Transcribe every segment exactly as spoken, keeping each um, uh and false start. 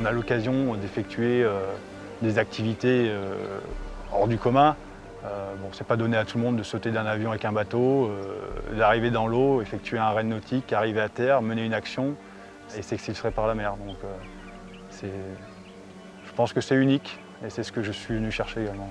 a l'occasion d'effectuer euh, des activités euh, hors du commun. Euh, bon, c'est pas donné à tout le monde de sauter d'un avion avec un bateau, euh, d'arriver dans l'eau, effectuer un raid nautique, arriver à terre, mener une action et s'exfiltrer par la mer. Donc, euh, c'est, je pense que c'est unique et c'est ce que je suis venu chercher également.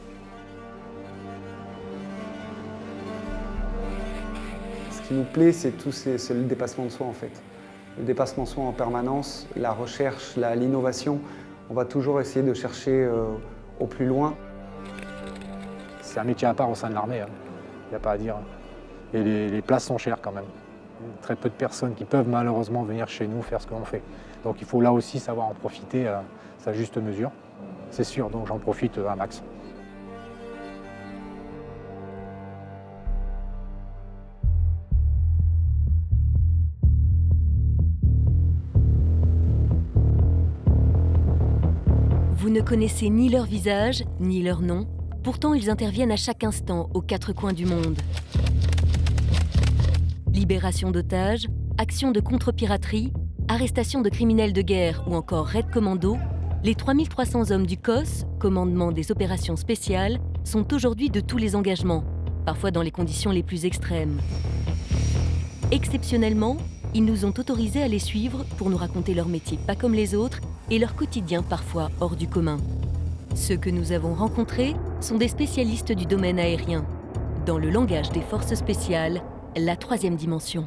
Ce qui nous plaît, c'est tout, c'est le dépassement de soi en fait. Le dépassement de soi en permanence, la recherche, l'innovation. On va toujours essayer de chercher euh, au plus loin. C'est un métier à part au sein de l'armée, il hein. n'y a pas à dire. Et les, les places sont chères quand même. Très peu de personnes qui peuvent malheureusement venir chez nous faire ce qu'on fait. Donc il faut là aussi savoir en profiter à sa juste mesure. C'est sûr, donc j'en profite un max. Vous ne connaissez ni leur visage, ni leur nom. Pourtant, ils interviennent à chaque instant aux quatre coins du monde. Libération d'otages, actions de contre-piraterie, arrestation de criminels de guerre ou encore raid commando, les trois mille trois cents hommes du C O S, commandement des opérations spéciales, sont aujourd'hui de tous les engagements, parfois dans les conditions les plus extrêmes. Exceptionnellement, ils nous ont autorisés à les suivre pour nous raconter leur métier pas comme les autres et leur quotidien parfois hors du commun. Ceux que nous avons rencontrés sont des spécialistes du domaine aérien. Dans le langage des forces spéciales, la troisième dimension.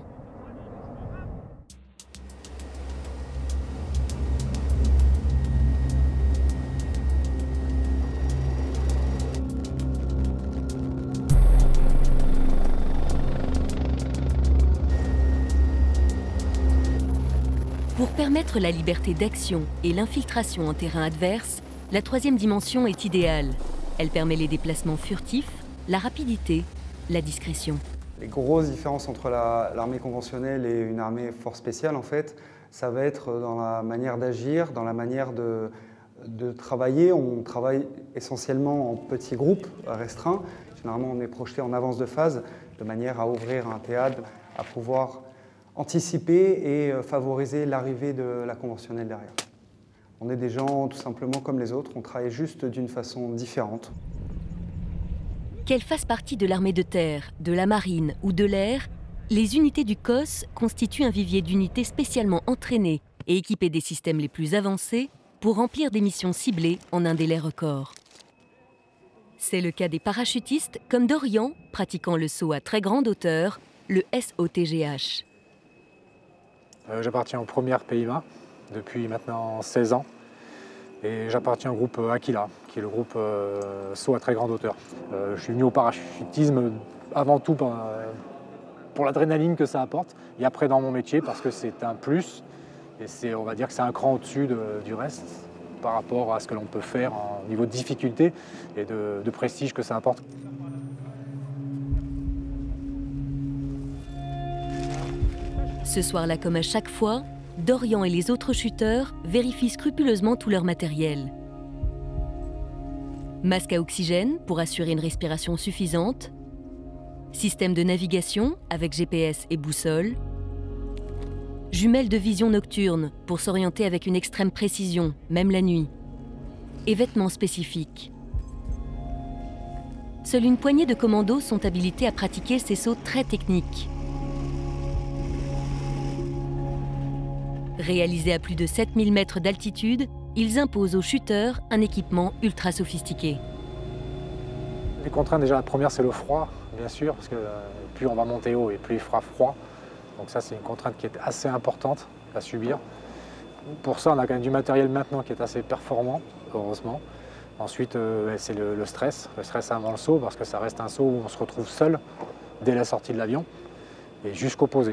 Pour permettre la liberté d'action et l'infiltration en terrain adverse, la troisième dimension est idéale. Elle permet les déplacements furtifs, la rapidité, la discrétion. Les grosses différences entre l'armée conventionnelle et une armée force spéciale, en fait, ça va être dans la manière d'agir, dans la manière de, de travailler. On travaille essentiellement en petits groupes restreints. Généralement, on est projeté en avance de phase, de manière à ouvrir un théâtre, à pouvoir anticiper et favoriser l'arrivée de la conventionnelle derrière. On est des gens tout simplement comme les autres, on travaille juste d'une façon différente. Qu'elles fassent partie de l'armée de terre, de la marine ou de l'air, les unités du C O S constituent un vivier d'unités spécialement entraînées et équipées des systèmes les plus avancés pour remplir des missions ciblées en un délai record. C'est le cas des parachutistes comme Dorian, pratiquant le saut à très grande hauteur, le S O T G H. Euh, J'appartiens au premier P I M A depuis maintenant seize ans et j'appartiens au groupe Aquila, qui est le groupe euh, saut à très grande hauteur. Euh, je suis venu au parachutisme avant tout pour, euh, pour l'adrénaline que ça apporte et après dans mon métier parce que c'est un plus et c'est, on va dire que c'est un cran au-dessus de, du reste par rapport à ce que l'on peut faire en niveau de difficulté et de, de prestige que ça apporte. Ce soir-là, comme à chaque fois, Dorian et les autres chuteurs vérifient scrupuleusement tout leur matériel. Masque à oxygène pour assurer une respiration suffisante, système de navigation avec G P S et boussole, jumelles de vision nocturne pour s'orienter avec une extrême précision, même la nuit, et vêtements spécifiques. Seule une poignée de commandos sont habilités à pratiquer ces sauts très techniques. Réalisés à plus de sept mille mètres d'altitude, ils imposent aux chuteurs un équipement ultra sophistiqué. Les contraintes, déjà la première c'est le froid, bien sûr, parce que plus on va monter haut et plus il fera froid. Donc ça c'est une contrainte qui est assez importante à subir. Pour ça on a quand même du matériel maintenant qui est assez performant, heureusement. Ensuite euh, c'est le, le stress, le stress avant le saut, parce que ça reste un saut où on se retrouve seul dès la sortie de l'avion et jusqu'au posé.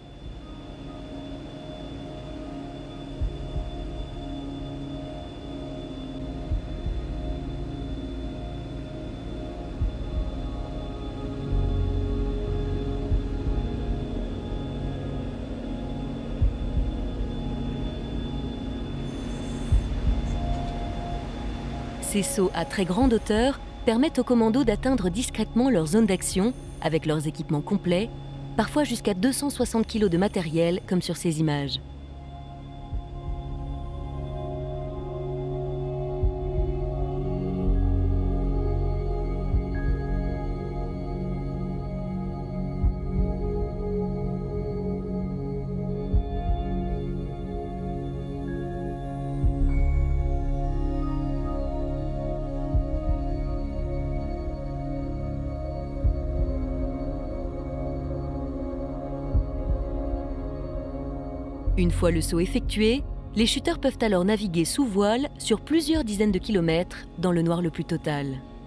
Ces sauts à très grande hauteur permettent aux commandos d'atteindre discrètement leur zone d'action avec leurs équipements complets, parfois jusqu'à deux cent soixante kilos de matériel comme sur ces images. Une fois le saut effectué, les chutteurs peuvent alors naviguer sous voile sur plusieurs dizaines de kilomètres dans le noir le plus total.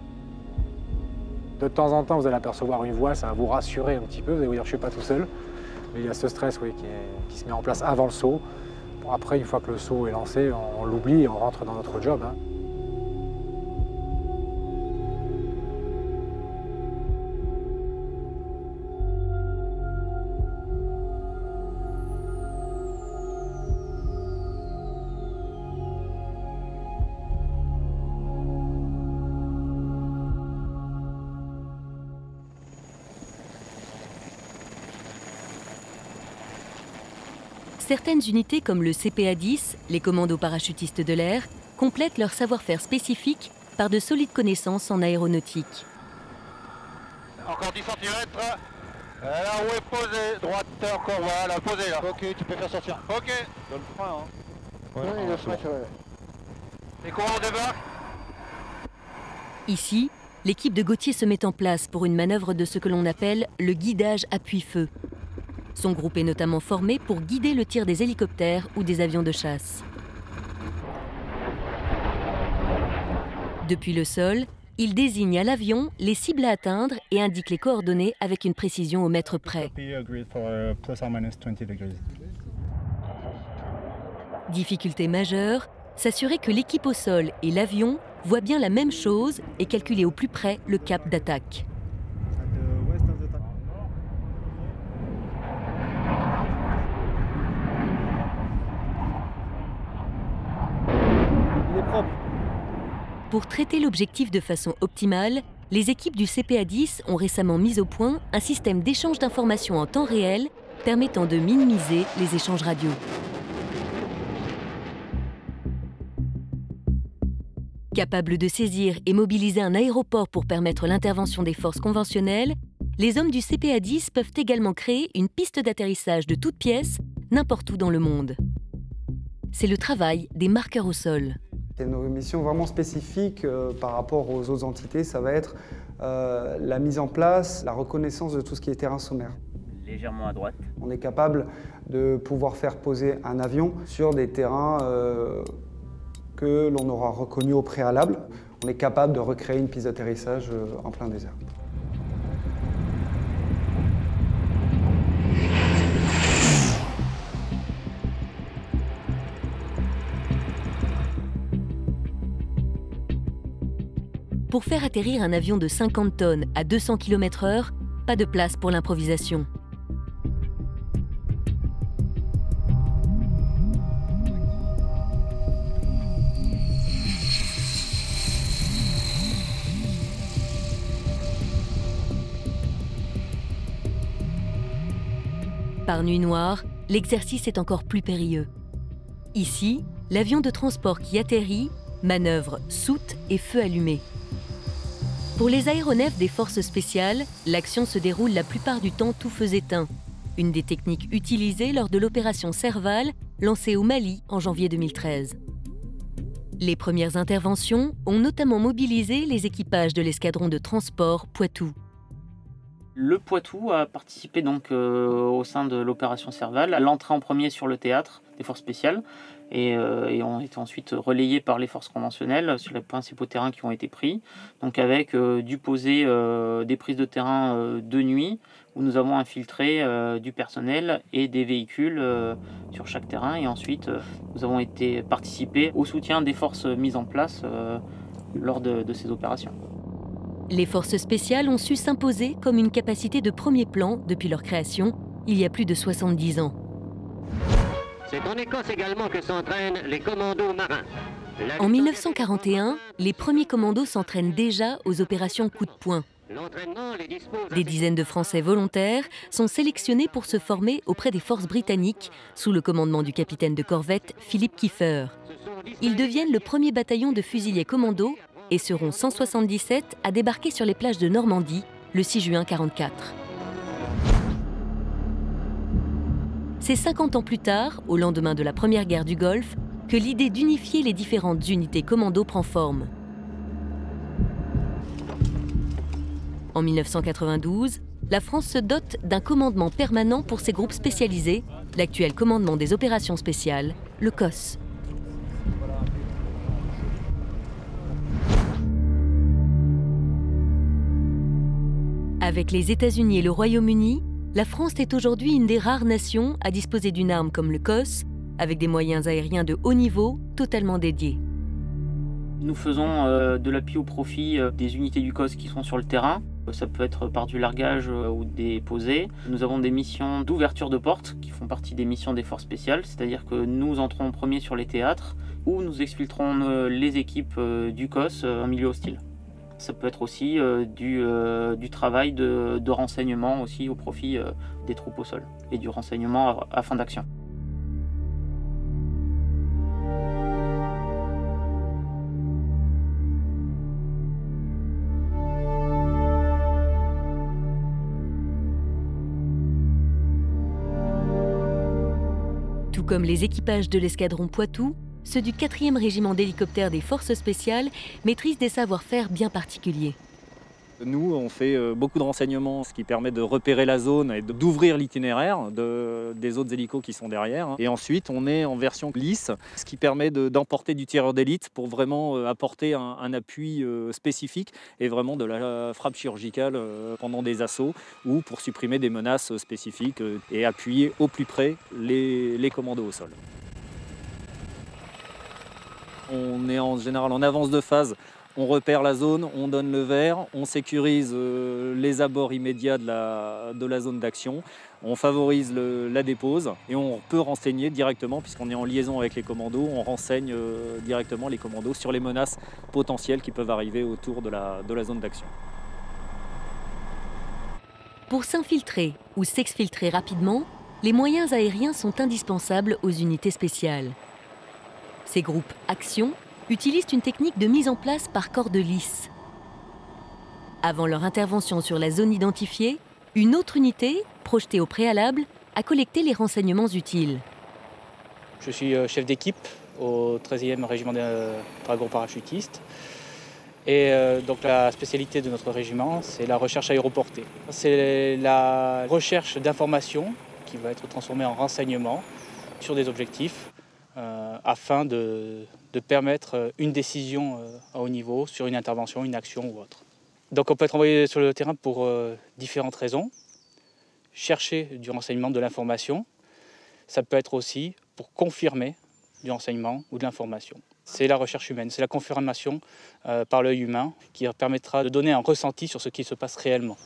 De temps en temps, vous allez apercevoir une voile, ça va vous rassurer un petit peu, vous allez vous dire je ne suis pas tout seul. Mais il y a ce stress oui, qui, est, qui se met en place avant le saut. Bon, après, une fois que le saut est lancé, on, on l'oublie et on rentre dans notre job. Hein. Certaines unités comme le C P A dix, les commandos parachutistes de l'air, complètent leur savoir-faire spécifique par de solides connaissances en aéronautique. Encore dix centimètres. Là où est posé, droite, encore, voilà, posé là. Ok, tu peux faire sortir. Ok. Dans le frein, hein. Ouais, oui, le frein, ouais. Et comment on débarque? Ici, l'équipe de Gauthier se met en place pour une manœuvre de ce que l'on appelle le guidage appui-feu. Son groupe est notamment formé pour guider le tir des hélicoptères ou des avions de chasse. Depuis le sol, il désigne à l'avion les cibles à atteindre et indique les coordonnées avec une précision au mètre près. Difficulté majeure, s'assurer que l'équipe au sol et l'avion voient bien la même chose et calculer au plus près le cap d'attaque. Pour traiter l'objectif de façon optimale, les équipes du C P A dix ont récemment mis au point un système d'échange d'informations en temps réel permettant de minimiser les échanges radio. Capables de saisir et mobiliser un aéroport pour permettre l'intervention des forces conventionnelles, les hommes du C P A dix peuvent également créer une piste d'atterrissage de toutes pièces, n'importe où dans le monde. C'est le travail des marqueurs au sol. Et nos missions vraiment spécifiques euh, par rapport aux autres entités, ça va être euh, la mise en place, la reconnaissance de tout ce qui est terrain sommaire. Légèrement à droite. On est capable de pouvoir faire poser un avion sur des terrains euh, que l'on aura reconnus au préalable. On est capable de recréer une piste d'atterrissage euh, en plein désert. Pour faire atterrir un avion de cinquante tonnes à deux cents kilomètres heure, pas de place pour l'improvisation. Par nuit noire, l'exercice est encore plus périlleux. Ici, l'avion de transport qui atterrit manœuvre soute et feu allumé. Pour les aéronefs des forces spéciales, l'action se déroule la plupart du temps tout feu éteint, une des techniques utilisées lors de l'opération Serval, lancée au Mali en janvier deux mille treize. Les premières interventions ont notamment mobilisé les équipages de l'escadron de transport Poitou. Le Poitou a participé donc euh, au sein de l'opération Serval à l'entrée en premier sur le théâtre des forces spéciales et, euh, et ont été ensuite relayés par les forces conventionnelles sur les principaux terrains qui ont été pris. Donc avec euh, du posé euh, des prises de terrain euh, de nuit où nous avons infiltré euh, du personnel et des véhicules euh, sur chaque terrain et ensuite euh, nous avons été participés au soutien des forces mises en place euh, lors de, de ces opérations. Les forces spéciales ont su s'imposer comme une capacité de premier plan depuis leur création, il y a plus de soixante-dix ans. C'est en Écosse également que s'entraînent les commandos marins. En mille neuf cent quarante et un, les premiers commandos s'entraînent déjà aux opérations coup de poing. Des dizaines de Français volontaires sont sélectionnés pour se former auprès des forces britanniques sous le commandement du capitaine de corvette Philip Kiefer. Ils deviennent le premier bataillon de fusiliers commandos et seront cent soixante-dix-sept à débarquer sur les plages de Normandie le six juin quarante-quatre. C'est cinquante ans plus tard, au lendemain de la Première Guerre du Golfe, que l'idée d'unifier les différentes unités commando prend forme. En mille neuf cent quatre-vingt-douze, la France se dote d'un commandement permanent pour ses groupes spécialisés, l'actuel commandement des opérations spéciales, le C O S. Avec les États-Unis et le Royaume-Uni, la France est aujourd'hui une des rares nations à disposer d'une arme comme le C O S, avec des moyens aériens de haut niveau totalement dédiés. Nous faisons euh, de l'appui au profit euh, des unités du C O S qui sont sur le terrain. Ça peut être par du largage euh, ou des posées. Nous avons des missions d'ouverture de portes qui font partie des missions des forces spéciales, c'est-à-dire que nous entrons en premier sur les théâtres où nous exfiltrons euh, les équipes euh, du C O S euh, en milieu hostile. Ça peut être aussi euh, du, euh, du travail de, de renseignement aussi au profit euh, des troupes au sol et du renseignement à, à fin d'action. Tout comme les équipages de l'escadron Poitou, ceux du quatrième régiment d'hélicoptères des forces spéciales maîtrisent des savoir-faire bien particuliers. Nous, on fait beaucoup de renseignements, ce qui permet de repérer la zone et d'ouvrir l'itinéraire de, des autres hélicos qui sont derrière. Et ensuite, on est en version lisse, ce qui permet d'emporter du tireur d'élite pour vraiment apporter un, un appui spécifique et vraiment de la frappe chirurgicale pendant des assauts ou pour supprimer des menaces spécifiques et appuyer au plus près les, les commandos au sol. On est en général en avance de phase. On repère la zone, on donne le vert, on sécurise euh, les abords immédiats de la, de la zone d'action, on favorise le, la dépose et on peut renseigner directement, puisqu'on est en liaison avec les commandos, on renseigne euh, directement les commandos sur les menaces potentielles qui peuvent arriver autour de la, de la zone d'action. Pour s'infiltrer ou s'exfiltrer rapidement, les moyens aériens sont indispensables aux unités spéciales. Ces groupes Action utilisent une technique de mise en place par corde lisse. Avant leur intervention sur la zone identifiée, une autre unité, projetée au préalable, a collecté les renseignements utiles. Je suis chef d'équipe au treizième régiment de dragons parachutistes. Et euh, donc la spécialité de notre régiment, c'est la recherche aéroportée. C'est la recherche d'informations qui va être transformée en renseignements sur des objectifs euh, afin de, de permettre une décision euh, à haut niveau sur une intervention, une action ou autre. Donc on peut être envoyé sur le terrain pour euh, différentes raisons. Chercher du renseignement, de l'information. Ça peut être aussi pour confirmer du renseignement ou de l'information. C'est la recherche humaine, c'est la confirmation euh, par l'œil humain qui permettra de donner un ressenti sur ce qui se passe réellement.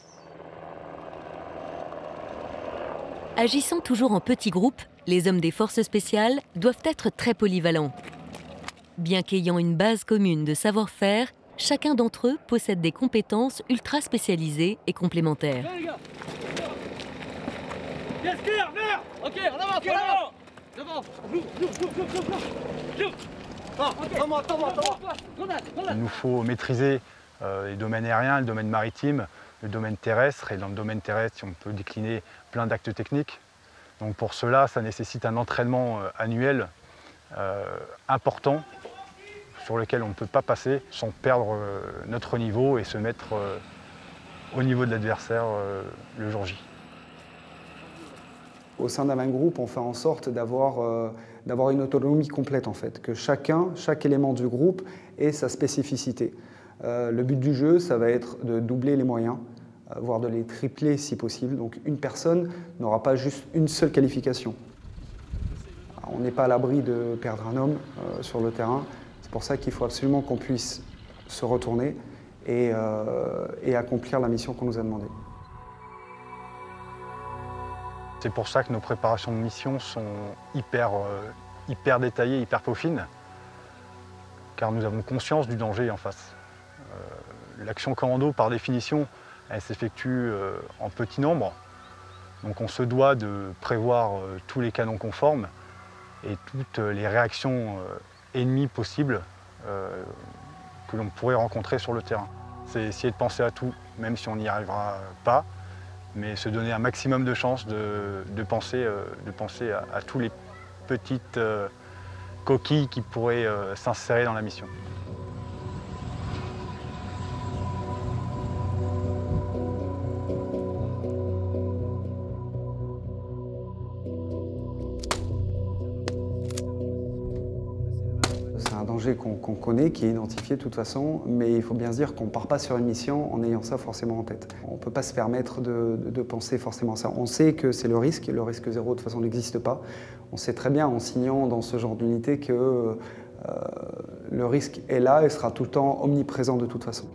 Agissant toujours en petits groupes, les hommes des forces spéciales doivent être très polyvalents. Bien qu'ayant une base commune de savoir-faire, chacun d'entre eux possède des compétences ultra spécialisées et complémentaires. Allez, les gars. Bien clair, vert. Ok, on avance, on avance. Devant. Il nous faut maîtriser euh, les domaines aériens, le domaine maritime, le domaine terrestre. Et dans le domaine terrestre, on peut décliner plein d'actes techniques. Donc pour cela, ça nécessite un entraînement euh, annuel euh, important sur lequel on ne peut pas passer sans perdre euh, notre niveau et se mettre euh, au niveau de l'adversaire euh, le jour J. Au sein d'un même groupe, on fait en sorte d'avoir euh, d'avoir une autonomie complète en fait, que chacun, chaque élément du groupe ait sa spécificité. Euh, le but du jeu, ça va être de doubler les moyens, euh, voire de les tripler si possible. Donc une personne n'aura pas juste une seule qualification. Alors, on n'est pas à l'abri de perdre un homme euh, sur le terrain. C'est pour ça qu'il faut absolument qu'on puisse se retourner et, euh, et accomplir la mission qu'on nous a demandée. C'est pour ça que nos préparations de mission sont hyper, euh, hyper détaillées, hyper peaufines, car nous avons conscience du danger en face. Euh, L'action commando, par définition, elle s'effectue euh, en petit nombre, donc on se doit de prévoir euh, tous les canons conformes et toutes les réactions euh, ennemies possibles euh, que l'on pourrait rencontrer sur le terrain. C'est essayer de penser à tout, même si on n'y arrivera pas, mais se donner un maximum de chances de, de penser, euh, de penser à, à tous les petites euh, coquilles qui pourraient euh, s'insérer dans la mission. danger qu'on qu'on connaît, qui est identifié de toute façon, mais il faut bien se dire qu'on ne part pas sur une mission en ayant ça forcément en tête. On ne peut pas se permettre de, de, de penser forcément ça. On sait que c'est le risque, le risque zéro de toute façon n'existe pas. On sait très bien en signant dans ce genre d'unité que euh, le risque est là et sera tout le temps omniprésent de toute façon.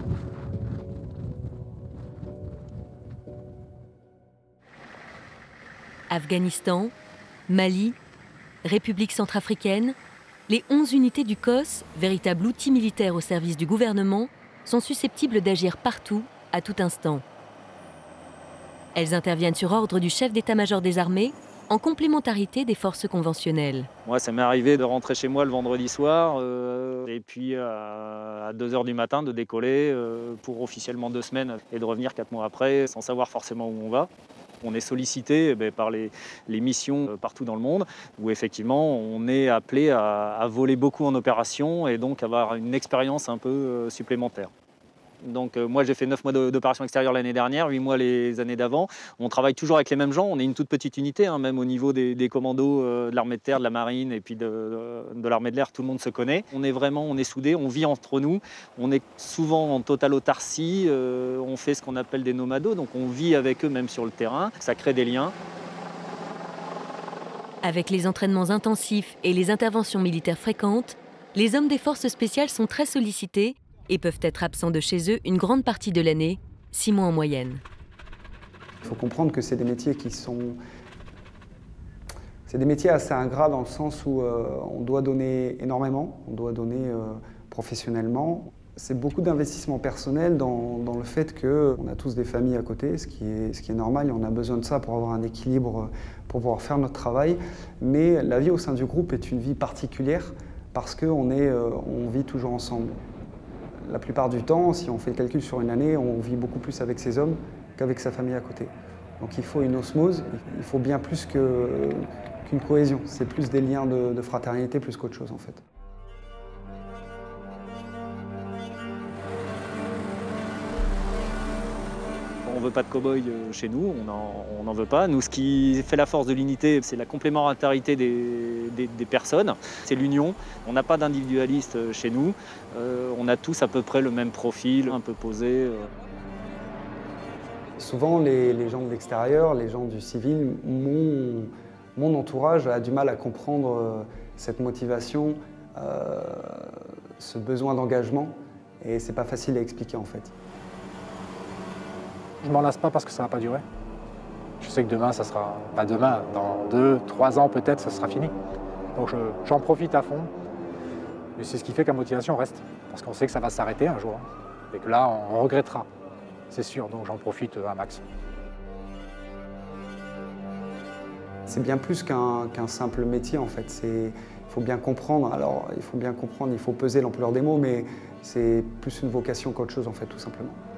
Afghanistan, Mali, République centrafricaine, les onze unités du C O S, véritable outil militaire au service du gouvernement, sont susceptibles d'agir partout, à tout instant. Elles interviennent sur ordre du chef d'état-major des armées, en complémentarité des forces conventionnelles. Moi, ça m'est arrivé de rentrer chez moi le vendredi soir euh, et puis euh, à deux heures du matin de décoller euh, pour officiellement deux semaines et de revenir quatre mois après sans savoir forcément où on va. On est sollicité eh bien, par les, les missions partout dans le monde où effectivement on est appelé à, à voler beaucoup en opération et donc avoir une expérience un peu euh, supplémentaire. Donc euh, moi j'ai fait neuf mois d'opération extérieure l'année dernière, huit mois les années d'avant. On travaille toujours avec les mêmes gens, on est une toute petite unité, hein, même au niveau des, des commandos euh, de l'armée de terre, de la marine et puis de, de, de l'armée de l'air, tout le monde se connaît. On est vraiment, on est soudés, on vit entre nous, on est souvent en totale autarcie, euh, on fait ce qu'on appelle des nomados, donc on vit avec eux même sur le terrain, ça crée des liens. Avec les entraînements intensifs et les interventions militaires fréquentes, les hommes des forces spéciales sont très sollicités et peuvent être absents de chez eux une grande partie de l'année, six mois en moyenne. Il faut comprendre que c'est des métiers qui sont... C'est des métiers assez ingrats dans le sens où euh, on doit donner énormément, on doit donner euh, professionnellement. C'est beaucoup d'investissement personnel dans, dans le fait qu'on a tous des familles à côté, ce qui, est, ce qui est normal, et on a besoin de ça pour avoir un équilibre, pour pouvoir faire notre travail. Mais la vie au sein du groupe est une vie particulière parce qu'on euh, on vit toujours ensemble. La plupart du temps, si on fait le calcul sur une année, on vit beaucoup plus avec ses hommes qu'avec sa famille à côté. Donc il faut une osmose, il faut bien plus que, qu'une cohésion. C'est plus des liens de, de fraternité plus qu'autre chose en fait. On ne veut pas de cow-boy chez nous, on n'en veut pas. Nous, ce qui fait la force de l'unité, c'est la complémentarité des, des, des personnes, c'est l'union. On n'a pas d'individualiste chez nous, euh, on a tous à peu près le même profil, un peu posé. Euh. Souvent, les, les gens de l'extérieur, les gens du civil, mon, mon entourage a du mal à comprendre cette motivation, euh, ce besoin d'engagement, et c'est pas facile à expliquer en fait. Je m'en lasse pas parce que ça va pas durer. Je sais que demain, ça sera... Pas demain, dans deux, trois ans peut-être, ça sera fini. Donc je, j'en profite à fond. Et c'est ce qui fait que la motivation reste. Parce qu'on sait que ça va s'arrêter un jour. Et que là, on regrettera. C'est sûr, donc j'en profite un max. C'est bien plus qu'un qu'un simple métier en fait. Il faut bien comprendre, alors il faut bien comprendre, il faut peser l'ampleur des mots, mais c'est plus une vocation qu'autre chose en fait, tout simplement.